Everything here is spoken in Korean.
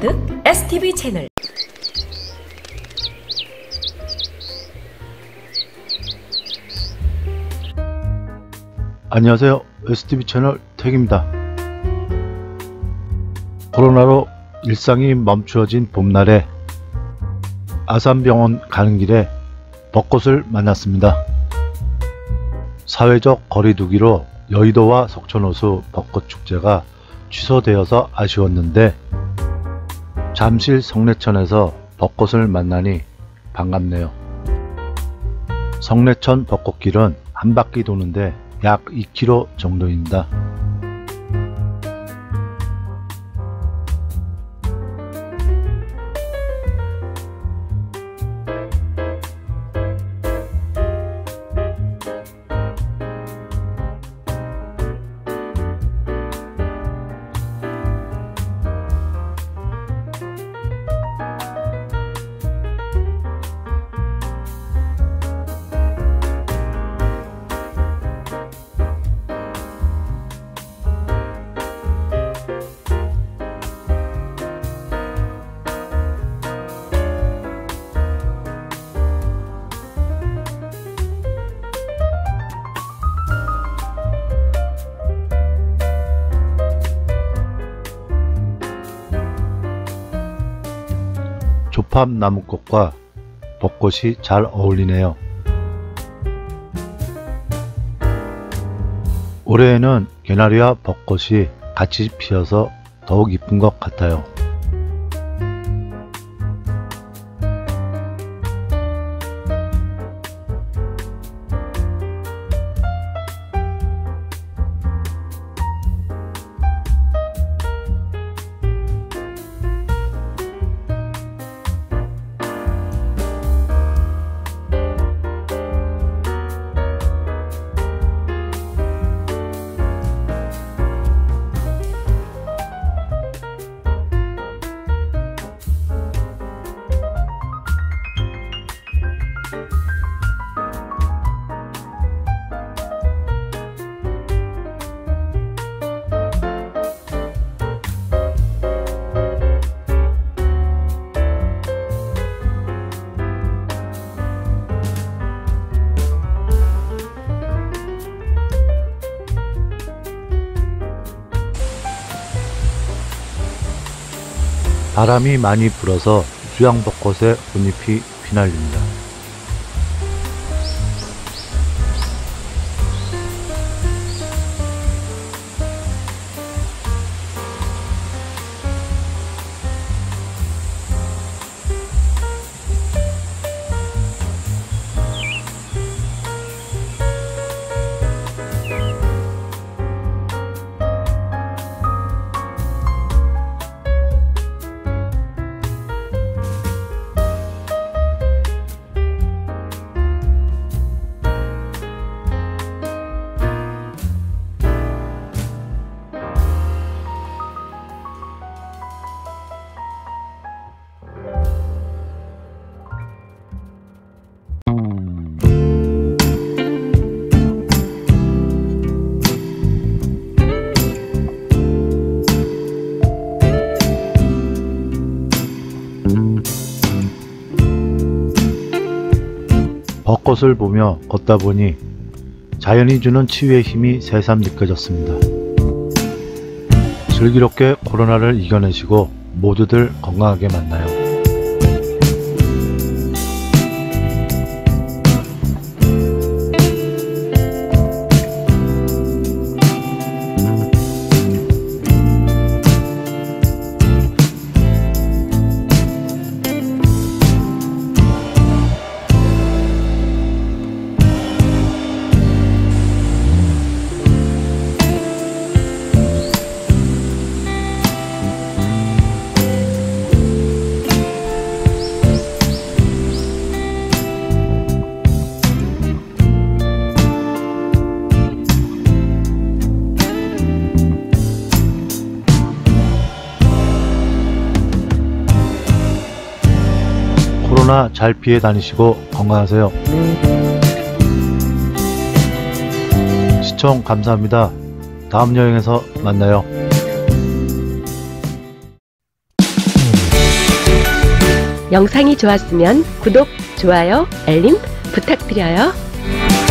가득 STV 채널. 안녕하세요. STV 채널 택입니다. 코로나로 일상이 멈추어진 봄날에 아산병원 가는 길에 벚꽃을 만났습니다. 사회적 거리두기로 여의도와 석촌호수 벚꽃축제가 취소되어서 아쉬웠는데 잠실 성내천에서 벚꽃을 만나니 반갑네요. 성내천 벚꽃길은 한 바퀴 도는데 약 2km 정도입니다. 조팝 나무꽃과 벚꽃이 잘 어울리네요. 올해에는 개나리와 벚꽃이 같이 피어서 더욱 이쁜 것 같아요. 바람이 많이 불어서 주양벚꽃에 꽃잎이 휘날립니다. 벚꽃을 보며 걷다 보니 자연이 주는 치유의 힘이 새삼 느껴졌습니다. 슬기롭게 코로나를 이겨내시고 모두들 건강하게 만나요. 코로나 잘 피해 다니시고 건강하세요. 시청 감사합니다. 다음 여행에서 만나요. 영상이 좋았으면 구독, 좋아요, 알림 부탁드려요.